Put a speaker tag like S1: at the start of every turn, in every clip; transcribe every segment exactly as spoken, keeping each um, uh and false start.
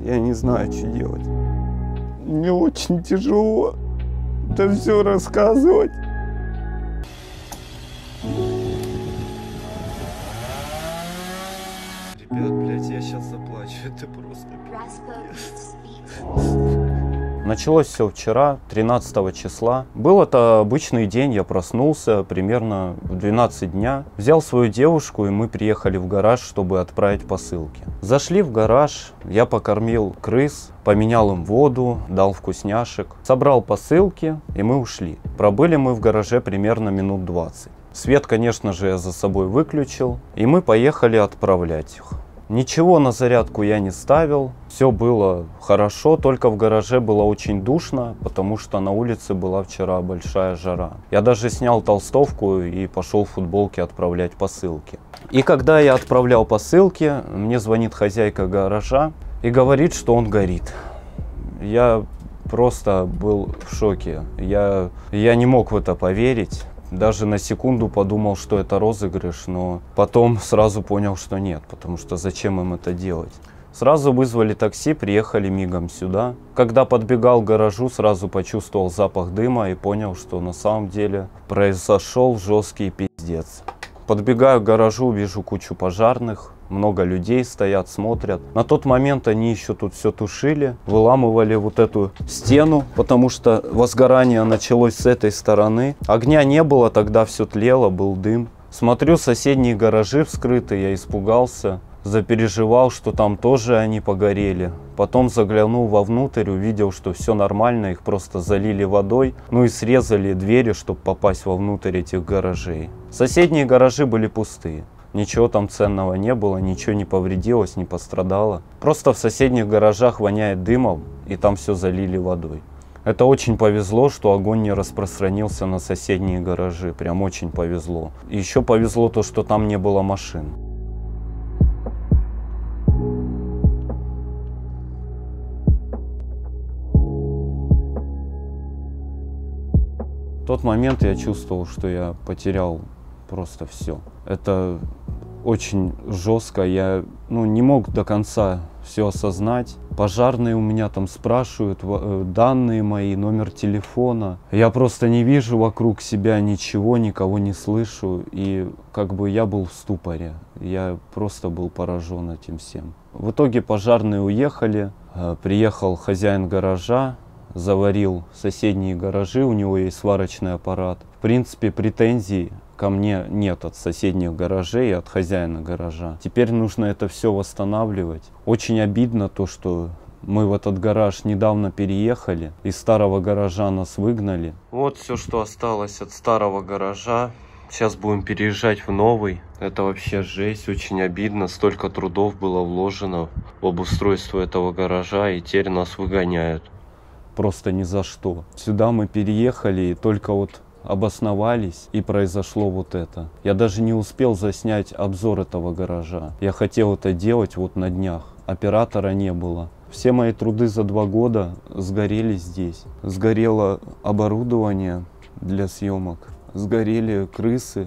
S1: Я не знаю, что делать. Мне очень тяжело это все рассказывать.
S2: Ребят, блядь, я сейчас заплачу, это просто...
S3: Началось все вчера, тринадцатого числа. Был это обычный день, я проснулся примерно в двенадцать дня. Взял свою девушку, и мы приехали в гараж, чтобы отправить посылки. Зашли в гараж, я покормил крыс, поменял им воду, дал вкусняшек. Собрал посылки, и мы ушли. Пробыли мы в гараже примерно минут двадцать. Свет, конечно же, я за собой выключил, и мы поехали отправлять их. Ничего на зарядку я не ставил, все было хорошо, только в гараже было очень душно, потому что на улице была вчера большая жара. Я даже снял толстовку и пошел в футболке отправлять посылки. И когда я отправлял посылки, мне звонит хозяйка гаража и говорит, что он горит. Я просто был в шоке, я, я не мог в это поверить. Даже на секунду подумал, что это розыгрыш, но потом сразу понял, что нет, потому что зачем им это делать. Сразу вызвали такси, приехали мигом сюда. Когда подбегал к гаражу, сразу почувствовал запах дыма и понял, что на самом деле произошел жесткий пиздец. Подбегаю к гаражу, вижу кучу пожарных, много людей стоят, смотрят. На тот момент они еще тут все тушили, выламывали вот эту стену, потому что возгорание началось с этой стороны. Огня не было, тогда все тлело, был дым. Смотрю, соседние гаражи вскрыты, я испугался, запереживал, что там тоже они погорели. Потом заглянул вовнутрь, увидел, что все нормально, их просто залили водой, ну и срезали двери, чтобы попасть вовнутрь этих гаражей. Соседние гаражи были пустые. Ничего там ценного не было, ничего не повредилось, не пострадало. Просто в соседних гаражах воняет дымом, и там все залили водой. Это очень повезло, что огонь не распространился на соседние гаражи. Прям очень повезло. И еще повезло то, что там не было машин. В тот момент я чувствовал, что я потерял просто все. Это очень жестко. Я ну, не мог до конца все осознать. Пожарные у меня там спрашивают данные мои, номер телефона. Я просто не вижу вокруг себя ничего, никого не слышу. И как бы я был в ступоре. Я просто был поражен этим всем. В итоге пожарные уехали. Приехал хозяин гаража. Заварил соседние гаражи, у него есть сварочный аппарат. В принципе, претензий ко мне нет от соседних гаражей и от хозяина гаража. Теперь нужно это все восстанавливать. Очень обидно то, что мы в этот гараж недавно переехали. Из старого гаража нас выгнали. Вот все, что осталось от старого гаража. Сейчас будем переезжать в новый. Это вообще жесть, очень обидно. Столько трудов было вложено в обустройство этого гаража, и теперь нас выгоняют. Просто ни за что. Сюда мы переехали и только вот обосновались, и произошло вот это. Я даже не успел заснять обзор этого гаража. Я хотел это делать вот на днях. Оператора не было. Все мои труды за два года сгорели здесь. Сгорело оборудование для съемок. Сгорели крысы.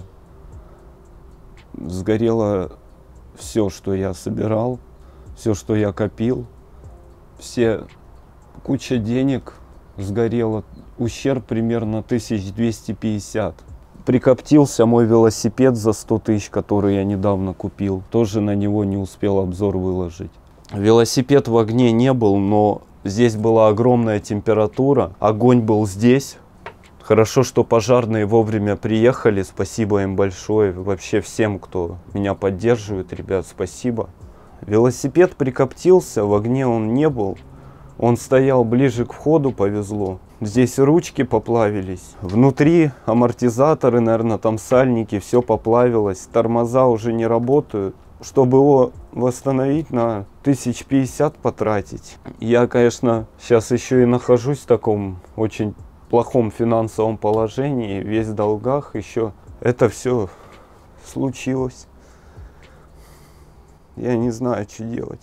S3: Сгорело все, что я собирал. Все, что я копил. Все... Куча денег сгорела, ущерб примерно тысяч двести пятьдесят. Прикоптился мой велосипед за сто тысяч, который я недавно купил. Тоже на него не успел обзор выложить. Велосипед в огне не был, но здесь была огромная температура. Огонь был здесь. Хорошо, что пожарные вовремя приехали. Спасибо им большое. Вообще всем, кто меня поддерживает, ребят, спасибо. Велосипед прикоптился, в огне он не был. Он стоял ближе к входу, повезло. Здесь ручки поплавились. Внутри амортизаторы, наверное, там сальники, все поплавилось. Тормоза уже не работают. Чтобы его восстановить, на тысяч пятьдесят потратить. Я, конечно, сейчас еще и нахожусь в таком очень плохом финансовом положении. Весь в долгах. Еще это все случилось. Я не знаю, что делать.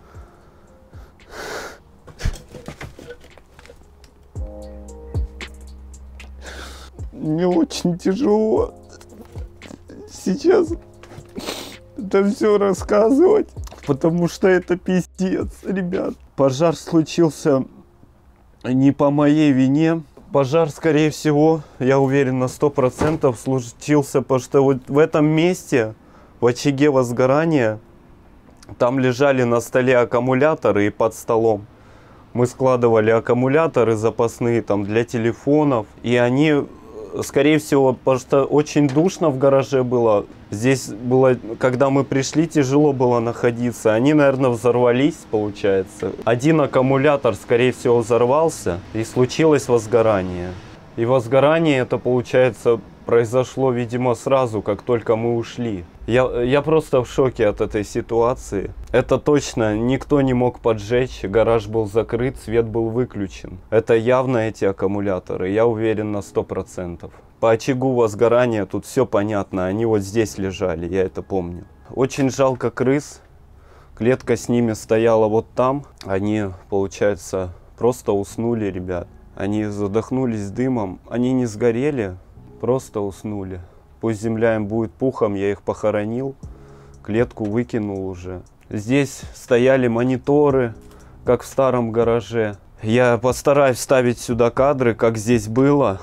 S3: Мне очень тяжело сейчас это все рассказывать, потому что это пиздец, ребят. Пожар случился не по моей вине. Пожар, скорее всего, я уверен на сто процентов случился, потому что вот в этом месте, в очаге возгорания, там лежали на столе аккумуляторы, и под столом мы складывали аккумуляторы запасные там для телефонов, и они, скорее всего, потому что очень душно в гараже было. Здесь было, когда мы пришли, тяжело было находиться. Они, наверное, взорвались, получается. Один аккумулятор, скорее всего, взорвался, и случилось возгорание. И возгорание это, получается, произошло, видимо, сразу, как только мы ушли. Я, я просто в шоке от этой ситуации. Это точно никто не мог поджечь, гараж был закрыт, свет был выключен. Это явно эти аккумуляторы, я уверен на сто процентов. По очагу возгорания тут все понятно, они вот здесь лежали, я это помню. Очень жалко крыс, клетка с ними стояла вот там. Они, получается, просто уснули, ребят. Они задохнулись дымом, они не сгорели, просто уснули. Пусть земля им будет пухом, я их похоронил, клетку выкинул уже. Здесь стояли мониторы, как в старом гараже. Я постараюсь вставить сюда кадры, как здесь было.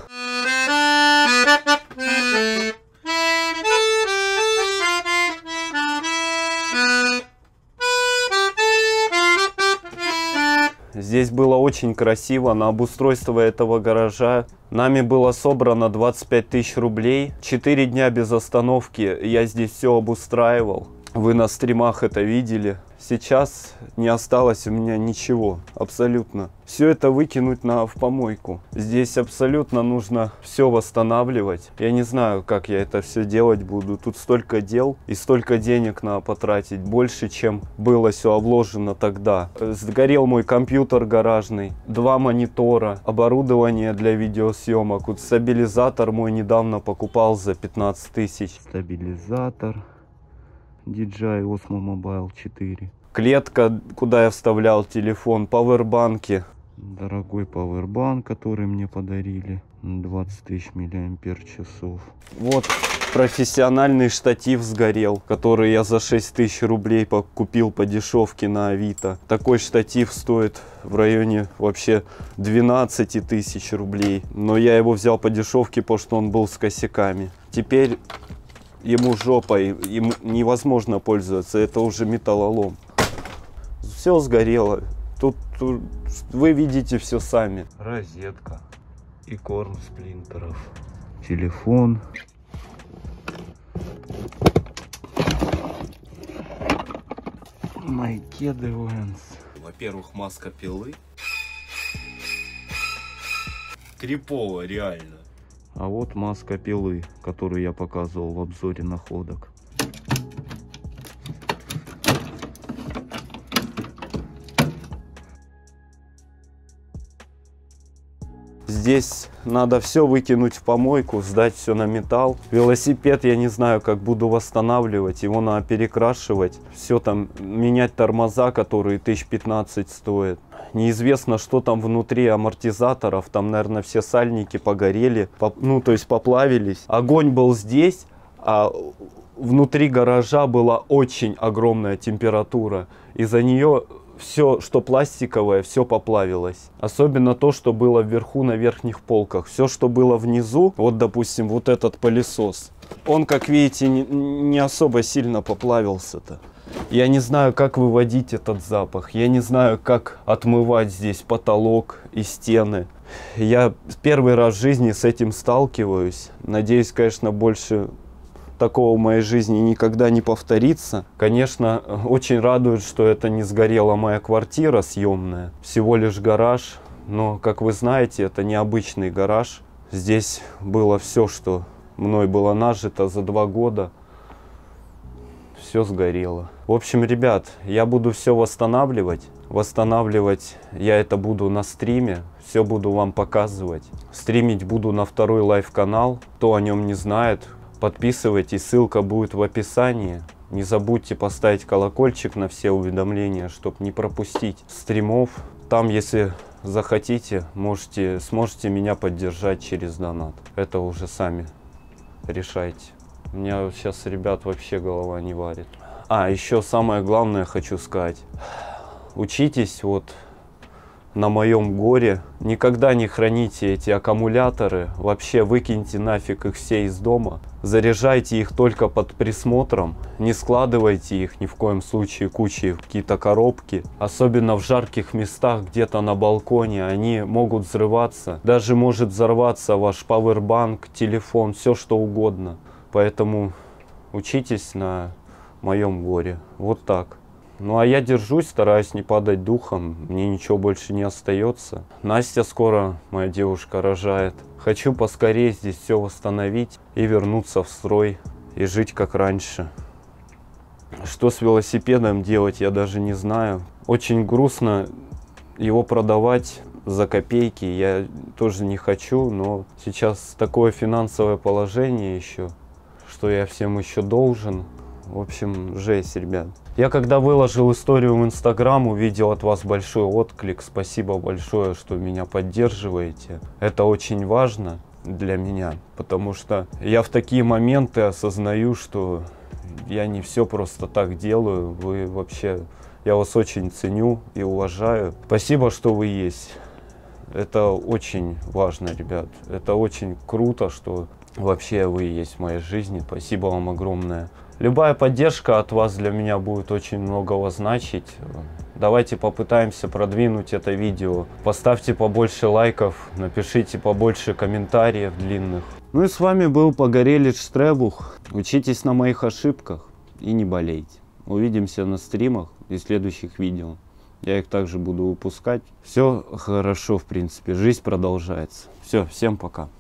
S3: Здесь было очень красиво. На обустройство этого гаража нами было собрано двадцать пять тысяч рублей. Четыре дня без остановки я здесь все обустраивал. Вы на стримах это видели. Сейчас не осталось у меня ничего, абсолютно. Все это выкинуть на, в помойку. Здесь абсолютно нужно все восстанавливать. Я не знаю, как я это все делать буду. Тут столько дел и столько денег надо потратить. Больше, чем было все вложено тогда. Сгорел мой компьютер гаражный, два монитора, оборудование для видеосъемок. Вот стабилизатор мой недавно покупал за пятнадцать тысяч. Стабилизатор. ди джей ай Osmo Mobile четыре. Клетка, куда я вставлял телефон, пауэрбанки. Дорогой пауэрбанк, который мне подарили. двадцать тысяч миллиампер часов. Вот профессиональный штатив сгорел, который я за шесть тысяч рублей купил по дешевке на Авито. Такой штатив стоит в районе вообще двенадцати тысяч рублей. Но я его взял по дешевке, потому что он был с косяками. Теперь ему жопой, ему невозможно пользоваться, это уже металлолом. Все сгорело. Тут, тут вы видите все сами. Розетка и корм сплинтеров. Телефон. Мои кеды Вэнс. Во-первых, маска пилы. Крипово, реально. А вот маска пилы, которую я показывал в обзоре находок. Здесь надо все выкинуть в помойку, сдать все на металл. Велосипед я не знаю, как буду восстанавливать. Его надо перекрашивать. Все там, менять тормоза, которые тысяч пятнадцать стоят. Неизвестно, что там внутри амортизаторов. Там, наверное, все сальники погорели. Ну, то есть поплавились. Огонь был здесь, а внутри гаража была очень огромная температура. Из-за нее все, что пластиковое, все поплавилось. Особенно то, что было вверху на верхних полках. Все, что было внизу, вот, допустим, вот этот пылесос. Он, как видите, не, не особо сильно поплавился-то. Я не знаю, как выводить этот запах. Я не знаю, как отмывать здесь потолок и стены. Я первый раз в жизни с этим сталкиваюсь. Надеюсь, конечно, больше такого в моей жизни никогда не повторится. Конечно, очень радует, что это не сгорела моя квартира съемная. Всего лишь гараж. Но, как вы знаете, это необычный гараж. Здесь было все, что мной было нажито за два года. Все сгорело. В общем, ребят, я буду все восстанавливать. Восстанавливать я это буду на стриме. Все буду вам показывать. Стримить буду на второй лайв-канал. Кто о нем не знает, подписывайтесь, ссылка будет в описании. Не забудьте поставить колокольчик на все уведомления, чтобы не пропустить стримов. Там, если захотите, можете, сможете меня поддержать через донат. Это уже сами решайте. У меня сейчас, ребят, вообще голова не варит. А, еще самое главное хочу сказать. Учитесь, вот на моем горе. Никогда не храните эти аккумуляторы, вообще выкиньте нафиг их все из дома. Заряжайте их только под присмотром, не складывайте их ни в коем случае кучей в какие-то коробки. Особенно в жарких местах, где-то на балконе, они могут взрываться. Даже может взорваться ваш пауэрбанк, телефон, все что угодно. Поэтому учитесь на моем горе. Вот так. Ну а я держусь, стараюсь не падать духом, мне ничего больше не остается. Настя скоро, моя девушка, рожает. Хочу поскорее здесь все восстановить и вернуться в строй и жить как раньше. Что с велосипедом делать, я даже не знаю. Очень грустно его продавать за копейки, я тоже не хочу, но сейчас такое финансовое положение еще, что я всем еще должен. В общем, жесть, ребят. Я когда выложил историю в Инстаграм, увидел от вас большой отклик. Спасибо большое, что меня поддерживаете. Это очень важно для меня, потому что я в такие моменты осознаю, что я не все просто так делаю. Вы вообще, я вас очень ценю и уважаю. Спасибо, что вы есть. Это очень важно, ребят. Это очень круто, что вообще вы есть в моей жизни. Спасибо вам огромное. Любая поддержка от вас для меня будет очень многого значить. Давайте попытаемся продвинуть это видео. Поставьте побольше лайков, напишите побольше комментариев длинных. Ну и с вами был Погорелич Требух. Учитесь на моих ошибках и не болейте. Увидимся на стримах и следующих видео. Я их также буду выпускать. Все хорошо, в принципе. Жизнь продолжается. Все, всем пока.